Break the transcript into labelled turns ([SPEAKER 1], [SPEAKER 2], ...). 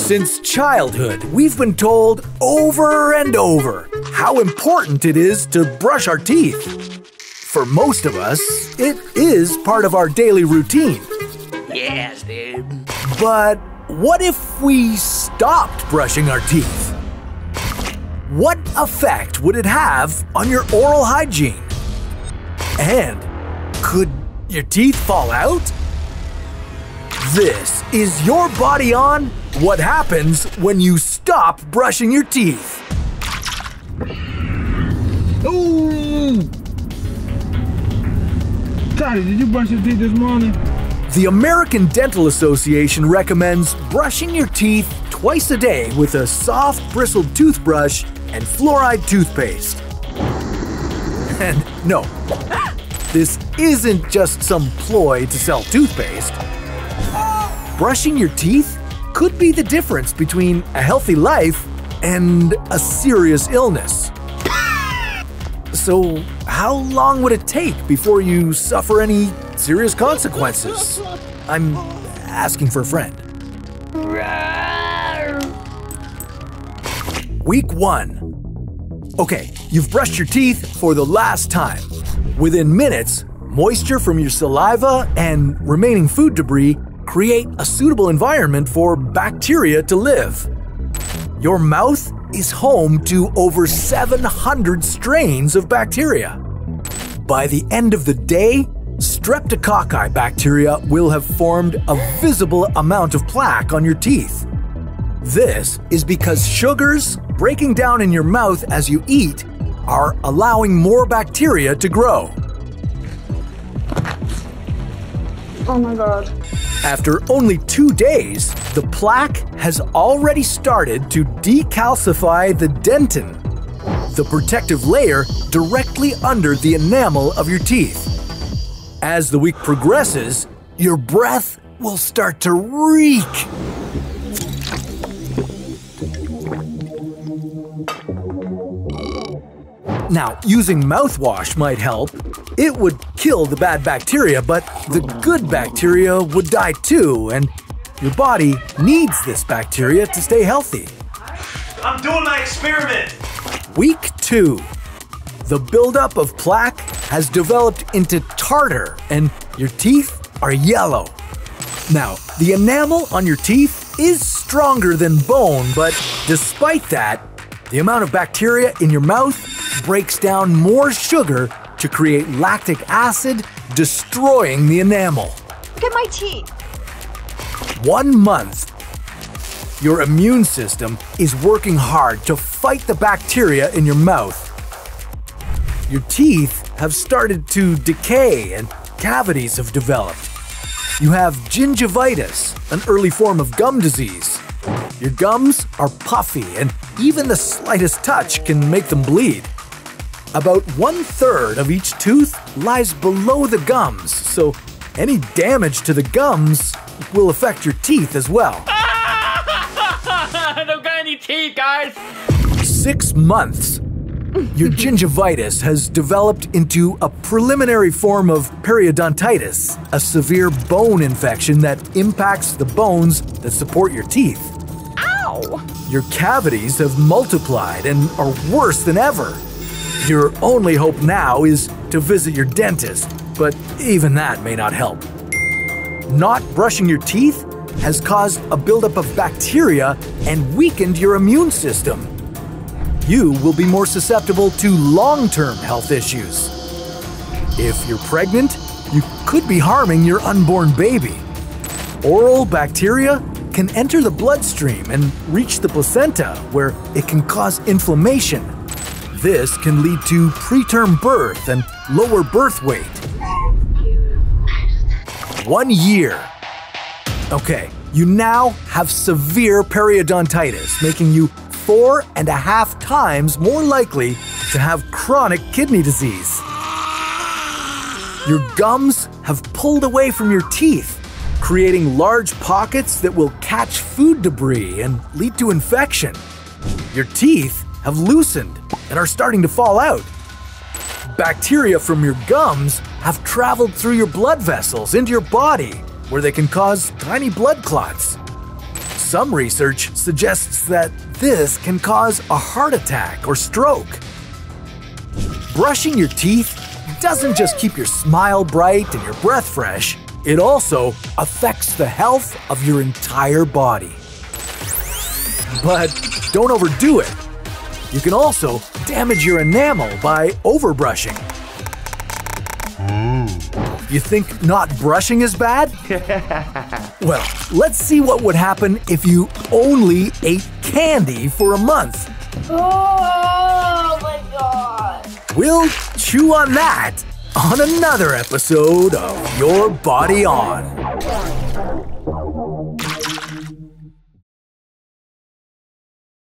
[SPEAKER 1] Since childhood, we've been told over and over how important it is to brush our teeth. For most of us, it is part of our daily routine.
[SPEAKER 2] Yes, dude.
[SPEAKER 1] But what if we stopped brushing our teeth? What effect would it have on your oral hygiene? And could your teeth fall out? This is Your Body On What Happens When You Stop Brushing Your Teeth.
[SPEAKER 3] Ooh! Toddy, did you brush your teeth this morning?
[SPEAKER 1] The American Dental Association recommends brushing your teeth twice a day with a soft bristled toothbrush and fluoride toothpaste. And no, this isn't just some ploy to sell toothpaste. Brushing your teeth could be the difference between a healthy life and a serious illness. So, how long would it take before you suffer any serious consequences? I'm asking for a friend. Week 1. Okay, you've brushed your teeth for the last time. Within minutes, moisture from your saliva and remaining food debris create a suitable environment for bacteria to live. Your mouth is home to over 700 strains of bacteria. By the end of the day, streptococci bacteria will have formed a visible amount of plaque on your teeth. This is because sugars breaking down in your mouth as you eat are allowing more bacteria to grow.
[SPEAKER 4] Oh my God.
[SPEAKER 1] After only 2 days, the plaque has already started to decalcify the dentin, the protective layer directly under the enamel of your teeth. As the week progresses, your breath will start to reek. Now, using mouthwash might help. It would kill the bad bacteria, but the good bacteria would die too, and your body needs this bacteria to stay healthy.
[SPEAKER 5] I'm doing my experiment!
[SPEAKER 1] Week 2. The buildup of plaque has developed into tartar, and your teeth are yellow. Now, the enamel on your teeth is stronger than bone, but despite that, the amount of bacteria in your mouth breaks down more sugar to create lactic acid, destroying the enamel.
[SPEAKER 4] Look at my teeth.
[SPEAKER 1] 1 month. Your immune system is working hard to fight the bacteria in your mouth. Your teeth have started to decay and cavities have developed. You have gingivitis, an early form of gum disease. Your gums are puffy and even the slightest touch can make them bleed. About 1/3 of each tooth lies below the gums, so any damage to the gums will affect your teeth as well.
[SPEAKER 2] I don't got any teeth, guys!
[SPEAKER 1] 6 months. Your gingivitis has developed into a preliminary form of periodontitis, a severe bone infection that impacts the bones that support your teeth.
[SPEAKER 4] Ow!
[SPEAKER 1] Your cavities have multiplied and are worse than ever. Your only hope now is to visit your dentist, but even that may not help. Not brushing your teeth has caused a buildup of bacteria and weakened your immune system. You will be more susceptible to long-term health issues. If you're pregnant, you could be harming your unborn baby. Oral bacteria can enter the bloodstream and reach the placenta, where it can cause inflammation. This can lead to preterm birth and lower birth weight. 1 year. Okay, you now have severe periodontitis, making you 4.5 times more likely to have chronic kidney disease. Your gums have pulled away from your teeth, creating large pockets that will catch food debris and lead to infection. Your teeth have loosened and are starting to fall out. Bacteria from your gums have traveled through your blood vessels into your body, where they can cause tiny blood clots. Some research suggests that this can cause a heart attack or stroke. Brushing your teeth doesn't just keep your smile bright and your breath fresh, it also affects the health of your entire body. But don't overdo it. You can also damage your enamel by overbrushing. You think not brushing is bad? Well, let's see what would happen if you only ate candy for a month.
[SPEAKER 4] Oh my god.
[SPEAKER 1] We'll chew on that on another episode of Your Body On.